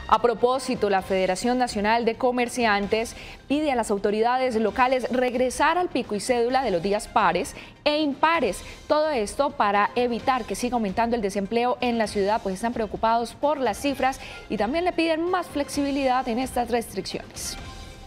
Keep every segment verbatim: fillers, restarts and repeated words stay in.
A propósito, la Federación Nacional de Comerciantes pide a las autoridades locales regresar al pico y cédula de los días pares e impares. Todo esto para evitar que siga aumentando el desempleo en la ciudad, pues están preocupados por las cifras y también le piden más flexibilidad en estas restricciones.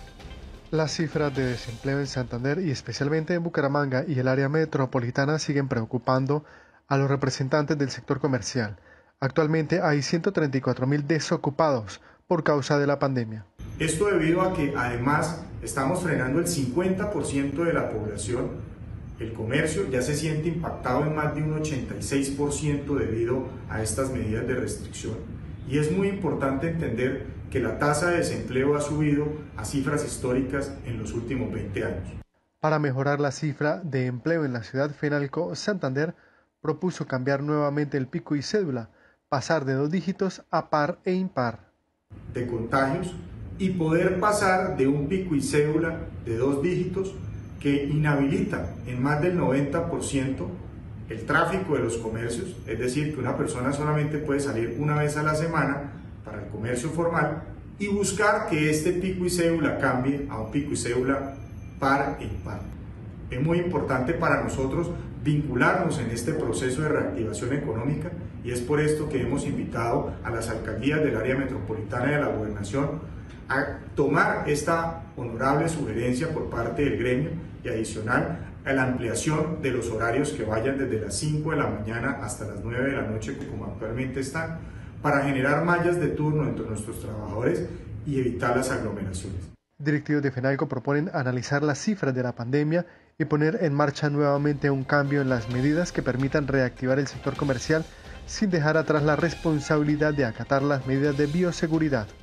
Las cifras de desempleo en Santander y especialmente en Bucaramanga y el área metropolitana siguen preocupando a los representantes del sector comercial. Actualmente hay ciento treinta y cuatro mil desocupados por causa de la pandemia. Esto debido a que además estamos frenando el cincuenta por ciento de la población. El comercio ya se siente impactado en más de un ochenta y seis por ciento debido a estas medidas de restricción. Y es muy importante entender que la tasa de desempleo ha subido a cifras históricas en los últimos veinte años. Para mejorar la cifra de empleo en la ciudad, Fenalco Santander propuso cambiar nuevamente el pico y cédula, pasar de dos dígitos a par e impar. De contagios y poder pasar de un pico y cédula de dos dígitos que inhabilita en más del noventa por ciento el tráfico de los comercios, es decir, que una persona solamente puede salir una vez a la semana para el comercio formal, y buscar que este pico y cédula cambie a un pico y cédula par e impar. Es muy importante para nosotros vincularnos en este proceso de reactivación económica y es por esto que hemos invitado a las alcaldías del área metropolitana y de la gobernación a tomar esta honorable sugerencia por parte del gremio y adicional a la ampliación de los horarios que vayan desde las cinco de la mañana hasta las nueve de la noche, como actualmente están, para generar mallas de turno entre nuestros trabajadores y evitar las aglomeraciones. Directivos de Fenalco proponen analizar las cifras de la pandemia y poner en marcha nuevamente un cambio en las medidas que permitan reactivar el sector comercial sin dejar atrás la responsabilidad de acatar las medidas de bioseguridad.